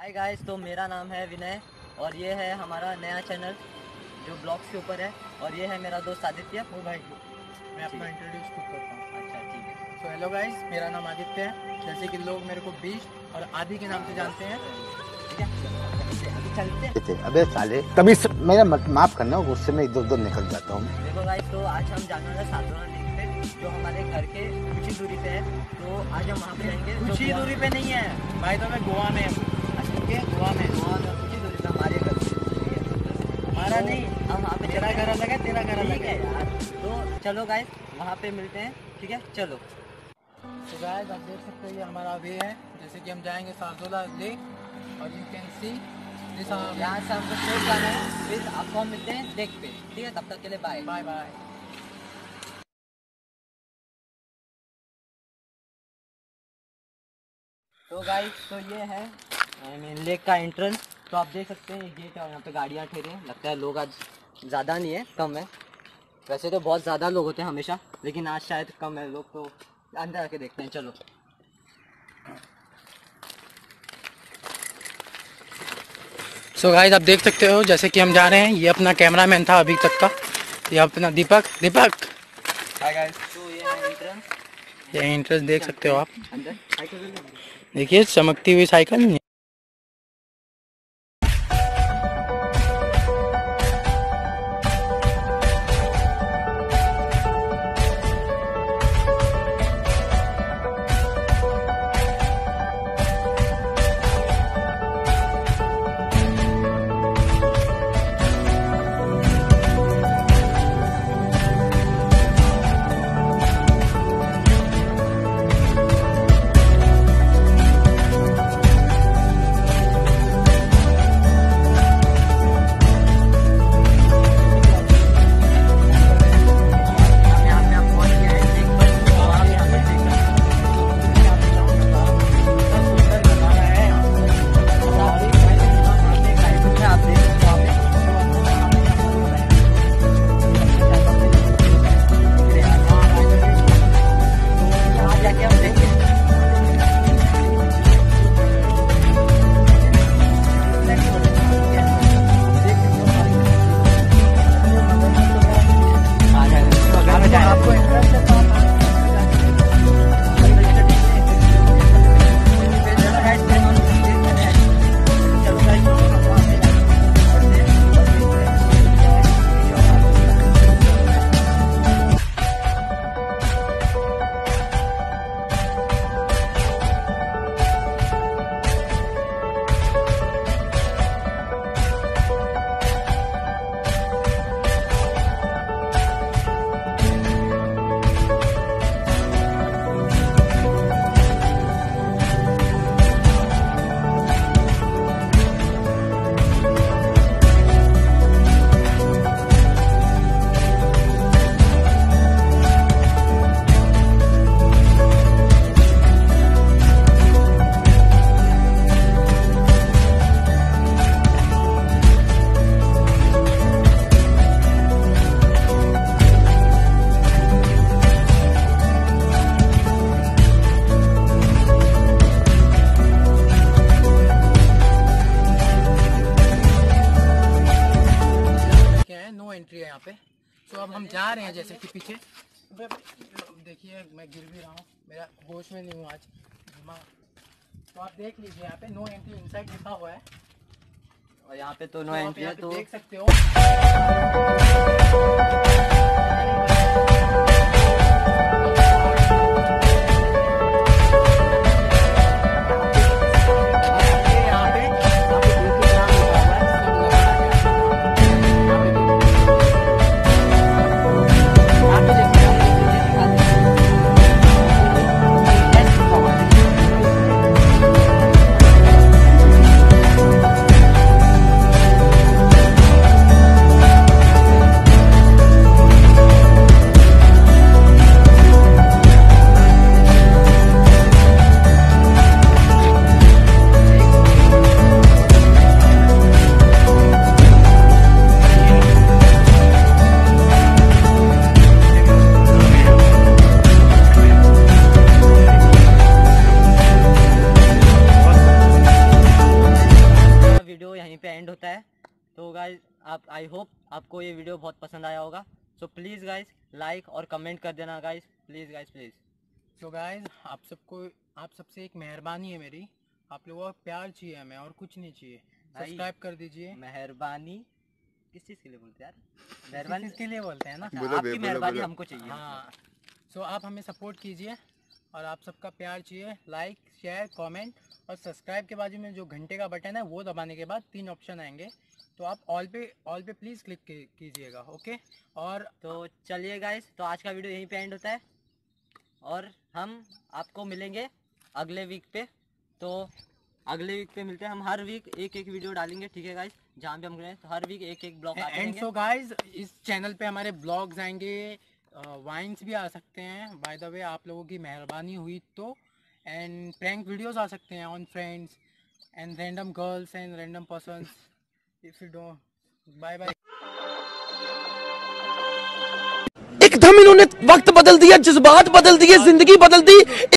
Hi guys, तो मेरा नाम है विनय और ये है हमारा नया चैनल जो ब्लॉग्स के ऊपर है। और ये है मेरा दोस्त आदित्य। ओ भाई, मैं अपना इंट्रोड्यूस खुद करता हूँ। अच्छा ठीक है। तो हेलो गाइस, मेरा नाम आदित्य है। जैसे कि लोग मेरे को बीस्ट और आदि के नाम से जानते हैं। ठीक है, अभी चलते हैं। अबे साले तभी मेरा माफ करना, गुस्से में इधर उधर निकल जाता हूँ। देखो गाइस, तो आज हम जाने वाले साधना लेक पे जो हमारे घर के कुछ ही दूरी पे है। तो आज हम वहाँ पे जाएंगे। कुछ ही दूरी पे नहीं है भाई, तो मैं गोवा में हूँ। ठीक है, गोवा में कुछ ही दूरी पे हमारे घर से। हमारा नहीं, हम वहाँ पे तेरा घर अलग है, तेरा घर अलग है यार। तो चलो गाइस, वहाँ पे मिलते हैं। ठीक है, चलो। तो गाइस, आप देख सकते हो ये हमारा वे है। जैसे कि हम जाएंगे सारदोला लेक और यू कैन सी यहाँ से हमको स्ट्रेट जाना है। फिर आपको हम मिलते हैं लेक पे। ठीक है, तब तक के लिए बाय बाय बाय। तो गाइस, तो ये है लेक का एंट्रेंस। तो आप देख सकते हैं ये गेट है और यहाँ पे गाड़ियाँ ठहरी हैं। लगता है लोग आज ज़्यादा नहीं है, कम है। वैसे तो बहुत ज़्यादा लोग होते हैं हमेशा, लेकिन आज शायद कम है लोग। तो अंदर आके देखते हैं, चलो। सो गाइस, आप देख सकते हो जैसे कि हम जा रहे हैं। ये अपना कैमरामैन था अभी तक का, ये अपना दीपक। हाय गाइस, तो ये है एंट्रेंस। ये एंट्रेंस देख सकते हो आप। अंदर साइकिल देखिए चमकती हुई साइकिल। एंट्री है यहाँ पे। तो अब हम जा रहे हैं जैसे कि पीछे। देखिए मैं गिर भी रहा हूँ, मेरा होश में नहीं हूँ आज। तो आप देख लीजिए यहाँ पे नो एंट्री इनसाइड लिखा हुआ है और यहाँ पे तो नो एंट्री है। तो देख सकते हो। आई होप आपको ये वीडियो बहुत पसंद आया होगा। सो प्लीज़ गाइज लाइक और कमेंट कर देना गाइज, प्लीज़ गाइज प्लीज़। तो गाइज आप सबसे एक मेहरबानी है मेरी, आप लोगों का प्यार चाहिए हमें और कुछ नहीं चाहिए। सब्सक्राइब कर दीजिए। मेहरबानी किस चीज़ के लिए बोलते हैं यार? मेहरबानी इसके लिए बोलते हैं ना। आपकी मेहरबानी हमको चाहिए। हाँ, सो आप हमें सपोर्ट कीजिए और आप सबका प्यार चाहिए। लाइक, शेयर, कमेंट और सब्सक्राइब के बाजू में जो घंटे का बटन है वो दबाने के बाद 3 ऑप्शन आएंगे, तो आप ऑल पे प्लीज़ क्लिक कीजिएगा। ओके, और तो चलिए गाइस, तो आज का वीडियो यहीं पे एंड होता है और हम आपको मिलेंगे अगले वीक पे। तो अगले वीक पे मिलते हैं हम। हर वीक एक वीडियो डालेंगे, ठीक है गाइस, जहाँ पे हम गए तो हर वीक एक ब्लॉग आते एंड रहेंगे। सो गाइज इस चैनल पे हमारे ब्लॉग्स आएंगे, वाइन्स भी आ सकते हैं बाय द वे, आप लोगों की मेहरबानी हुई तो। एंड प्रैंक वीडियोस आ सकते हैं on friends and random girls and random persons. If you don't, bye bye. एकदम इन्होंने वक्त बदल दिया, जज्बात बदल दिए, जिंदगी बदल दी।